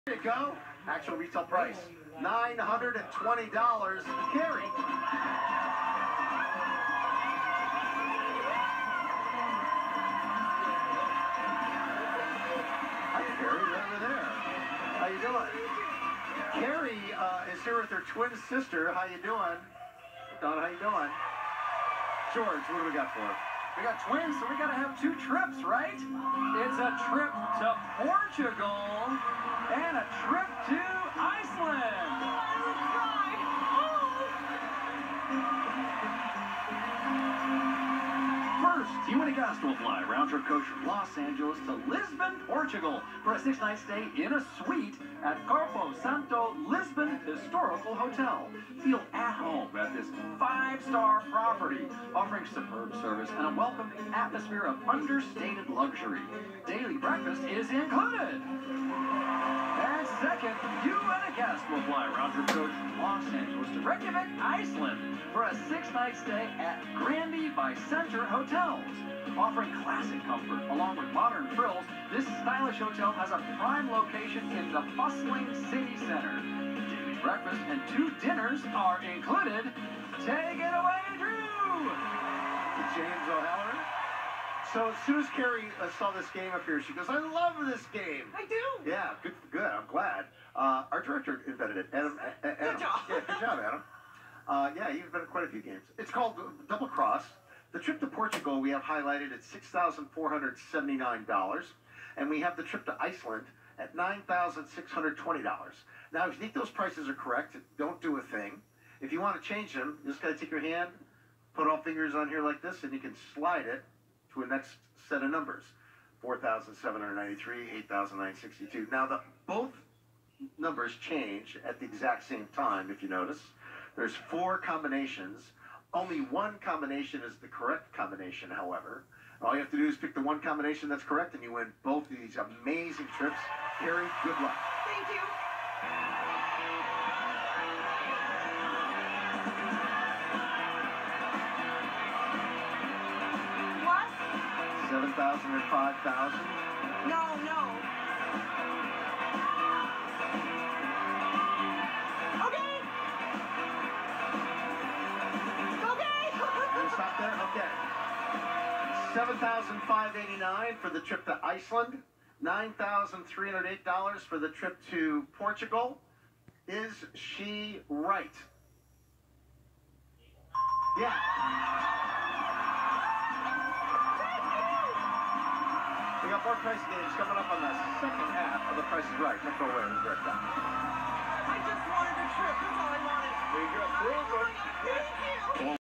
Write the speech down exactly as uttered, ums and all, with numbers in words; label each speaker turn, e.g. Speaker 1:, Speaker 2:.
Speaker 1: There you go. Actual retail price, nine hundred twenty dollars. Carrie. Hi, Carrie. Right over there. How you doing? Carrie uh, is here with her twin sister. How you doing? Donna, how you doing? George, what do we got for her?
Speaker 2: We got twins, so we gotta have two trips, right? It's a trip to Portugal and a trip to Iceland. First, you and a guest will fly round-trip coach from Los Angeles to Lisbon, Portugal for a six-night stay in a suite at Corpo Santo Lisbon Historical Hotel. Feel at home at this five-star property, offering superb service and a welcoming atmosphere of understated luxury. Daily breakfast is included. And second, you and a guest will fly round-trip coach from Los Angeles to Reykjavik, Iceland for a six-night stay at Grandi by Center Hotels. Offering classic comfort along with modern frills, this stylish hotel has a prime location in the bustling city center. Daily breakfast and two dinners are included. Take it away, Drew!
Speaker 1: James O'Halloran. So as soon as Carrie uh, saw this game up here, she goes, "I love this game."
Speaker 3: I do.
Speaker 1: Yeah, good. Good. I'm glad. Uh, our director invented it. Adam. Uh, Adam.
Speaker 3: Good job.
Speaker 1: Yeah, good job, Adam. Uh, yeah, you've been in quite a few games. It's called Double Cross. The trip to Portugal we have highlighted at six thousand four hundred seventy-nine dollars, and we have the trip to Iceland at nine thousand six hundred twenty dollars. Now, if you think those prices are correct, don't do a thing. If you want to change them, you just got to take your hand, put all fingers on here like this, and you can slide it to a next set of numbers. four thousand seven hundred ninety-three, eight thousand nine hundred sixty-two. Now, the, both numbers change at the exact same time, if you notice. There's four combinations. Only one combination is the correct combination, however. All you have to do is pick the one combination that's correct, and you win both of these amazing trips. Carrie, good luck.
Speaker 3: Thank you. What?
Speaker 1: seven thousand or five thousand?
Speaker 3: No, no. Okay. Okay.
Speaker 1: Stop there? Okay. seven thousand five hundred eighty-nine dollars for the trip to Iceland. nine thousand three hundred eight dollars for the trip to Portugal. Is she right? Yeah. We got more price games coming up on the second half of The Price is Right. Don't go away. We'll be right back.
Speaker 3: I just wanted a trip. That's all I wanted.
Speaker 1: There you go.
Speaker 3: Oh my God, thank you.